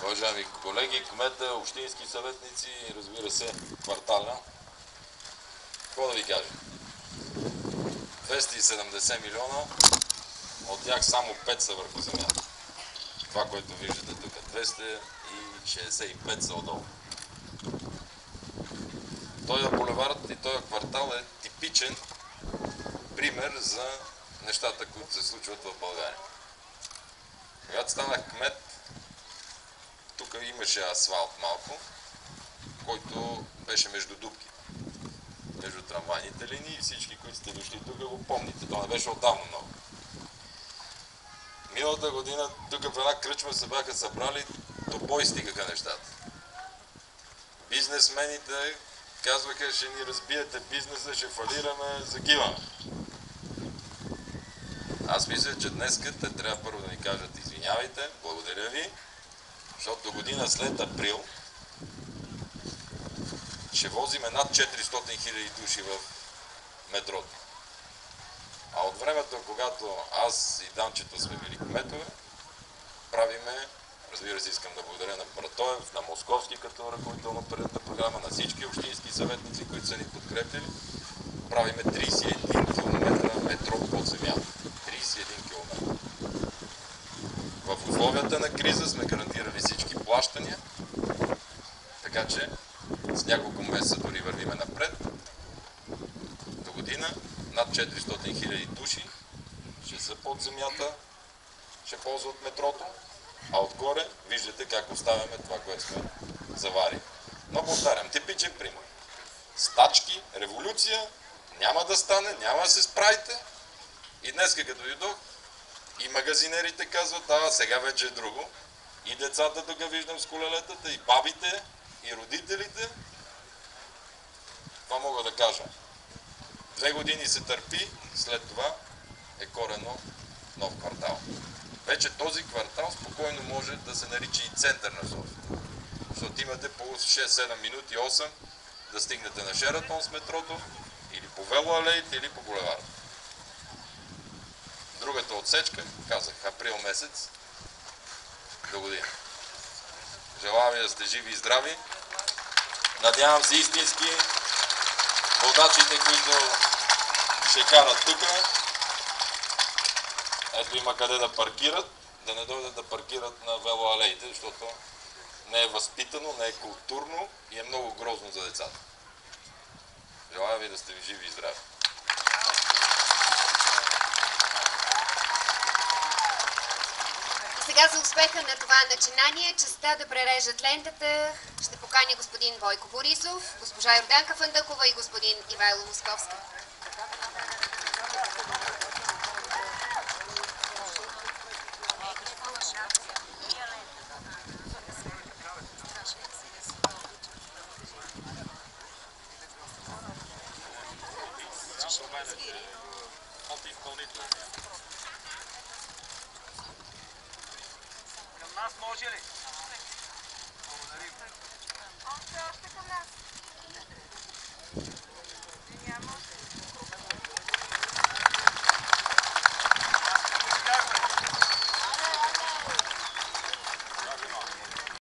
Уважаеми колеги, кмета, общински съветници и разбира се квартална. Какво да ви кажа? 270 милиона, от тях само 5 са върху земята. Това, което виждате тук, 265 са отдолу. Този булевард и този квартал е типичен пример за нещата, които се случват в България. Когато станах кмет, тук имаше асфалт малко, който беше между дупки, между трамвайните линии, и всички, които сте дошли тук, го помните. Това не беше отдавна много. Миналата година тук в една кръчма се бяха събрали, до бой стигаха нещата. Бизнесмените казваха: ще ни разбиете бизнеса, ще фалираме, загиваме. Аз мисля, че днес те трябва първо да ни кажат: извинявайте, благодаря ви, защото до година след април ще возиме над 400 хиляди души в метрото. А от времето, когато аз и Данчето сме били кметове, правиме, разбира се, искам да благодаря на Братоев, на Московски като ръководител на оперативната програма, на всички общински съветници, които са ни подкрепили, правиме 31 км метро под земята. 31 км. В условията на криза сме гарантирали всички плащания, така че с няколко месеца дори вървиме напред. До година над 400 хиляди души ще са под земята, ще ползват метрото, а отгоре виждате как оставяме това, което сме заварили. Но повтарям, типичен пример. Стачки, революция, няма да стане, няма да се справите. И днес, като дойдох, и магазинерите казват: сега вече е друго. И децата тук виждам с колелетата, и бабите, и родителите. Това мога да кажа. 2 години се търпи, след това е коренно нов квартал. Вече този квартал спокойно може да се нарича и център на София. Защото имате по 6-7 минути, 8 да стигнете на Шератон с метрото, или по велоалеите, или по булеварда. Другата отсечка, казах, април месец до година. Желая ви да сте живи и здрави. Надявам се истински водачите, които ще карат тук, ето има къде да паркират, да не дойдат да паркират на велоалеите, защото не е възпитано, не е културно и е много грозно за децата. Желая ви да сте ви живи и здрави. Сега за успеха на това начинание, честта да прережат лентата, ще поканя господин Бойко Борисов, госпожа Йорданка Фандъкова и господин Ивайло Московски. Към нас може ли? Благодарим. Още към нас.